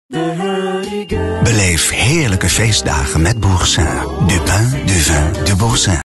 Beleef heerlijke feestdagen met Boursin. Du pain, du vin, du Boursin.